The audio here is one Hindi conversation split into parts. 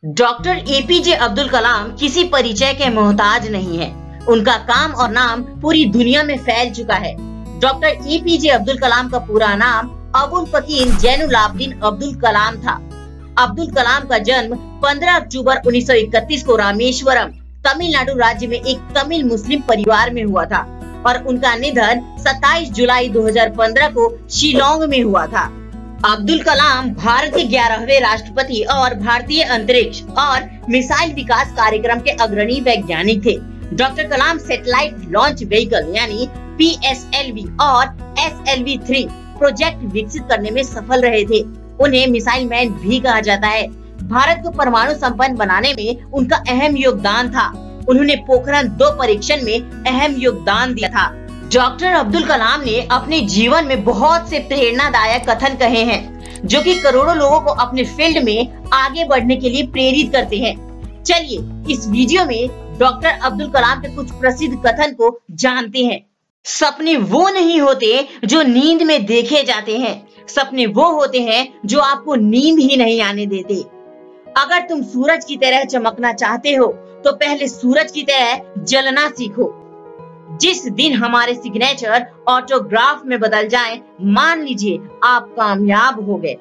डॉक्टर एपीजे अब्दुल कलाम किसी परिचय के मोहताज नहीं है। उनका काम और नाम पूरी दुनिया में फैल चुका है। डॉक्टर एपीजे अब्दुल कलाम का पूरा नाम अबुल फकीर जैनुलाब्दीन अब्दुल कलाम था। अब्दुल कलाम का जन्म 15 अक्टूबर 1931 को रामेश्वरम, तमिलनाडु राज्य में एक तमिल मुस्लिम परिवार में हुआ था और उनका निधन 27 जुलाई 2015 को शिलोंग में हुआ था। अब्दुल कलाम भारत के 11वें राष्ट्रपति और भारतीय अंतरिक्ष और मिसाइल विकास कार्यक्रम के अग्रणी वैज्ञानिक थे। Doctor Kalam satellite launch vehicle यानी PSLV और SLV-3 प्रोजेक्ट विकसित करने में सफल रहे थे। उन्हें मिसाइल मैन भी कहा जाता है। भारत को परमाणु संपन्न बनाने में उनका अहम योगदान था। उन्होंने पोखरण 2 परीक्षण में अहम योगदान दिया था। डॉक्टर अब्दुल कलाम ने अपने जीवन में बहुत से प्रेरणादायक कथन कहे हैं, जो कि करोड़ों लोगों को अपने फील्ड में आगे बढ़ने के लिए प्रेरित करते हैं। चलिए इस वीडियो में डॉक्टर अब्दुल कलाम के कुछ प्रसिद्ध कथन को जानते हैं। सपने वो नहीं होते जो नींद में देखे जाते हैं, सपने वो होते हैं जो आपको नींद ही नहीं आने देते। अगर तुम सूरज की तरह चमकना चाहते हो तो पहले सूरज की तरह जलना सीखो। जिस दिन हमारे सिग्नेचर ऑटोग्राफ में बदल जाएं, मान लीजिए आप कामयाब हो गए।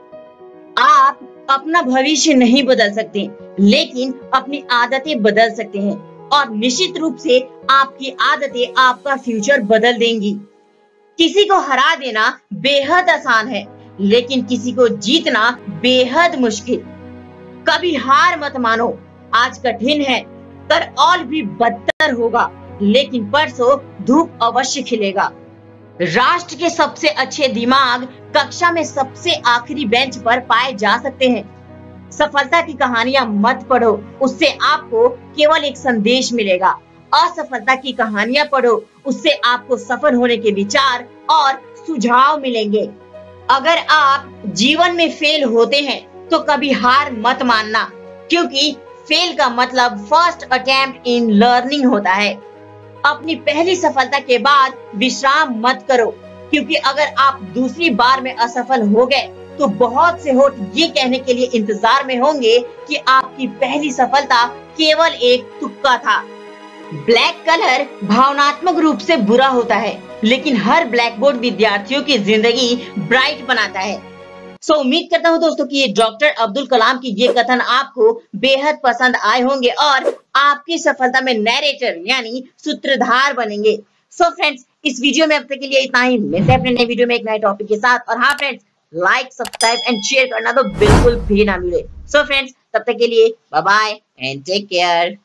आप अपना भविष्य नहीं बदल सकते, लेकिन अपनी आदतें बदल सकते हैं और निश्चित रूप से आपकी आदतें आपका फ्यूचर बदल देंगी। किसी को हरा देना बेहद आसान है, लेकिन किसी को जीतना बेहद मुश्किल। कभी हार मत मानो। आज कठिन है, कल और भी बदतर होगा, लेकिन परसों धूप अवश्य खिलेगा। राष्ट्र के सबसे अच्छे दिमाग कक्षा में सबसे आखिरी बेंच पर पाए जा सकते हैं। सफलता की कहानियां मत पढ़ो, उससे आपको केवल एक संदेश मिलेगा। असफलता की कहानियां पढ़ो, उससे आपको सफल होने के विचार और सुझाव मिलेंगे। अगर आप जीवन में फेल होते हैं तो कभी हार मत मानना, क्योंकि फेल का मतलब फर्स्ट अटेम्प्ट इन लर्निंग होता है। अपनी पहली सफलता के बाद विश्राम मत करो, क्योंकि अगर आप दूसरी बार में असफल हो गए तो बहुत से होठ ये कहने के लिए इंतजार में होंगे कि आपकी पहली सफलता केवल एक तुक्का था। ब्लैक कलर भावनात्मक रूप से बुरा होता है, लेकिन हर ब्लैक बोर्ड विद्यार्थियों की जिंदगी ब्राइट बनाता है। उम्मीद करता हूँ दोस्तों कि ये डॉक्टर अब्दुल कलाम की ये कथन आपको बेहद पसंद आए होंगे और आपकी सफलता में नैरेटर यानी सूत्रधार बनेंगे। फ्रेंड्स, इस वीडियो में अब तक के लिए इतना ही। मिलते हैं अपने नए वीडियो में एक नए टॉपिक के साथ। और हाँ friends, like, subscribe and share करना तो बिल्कुल भी ना मिले। फ्रेंड्स, तब तक के लिए bye bye and take care.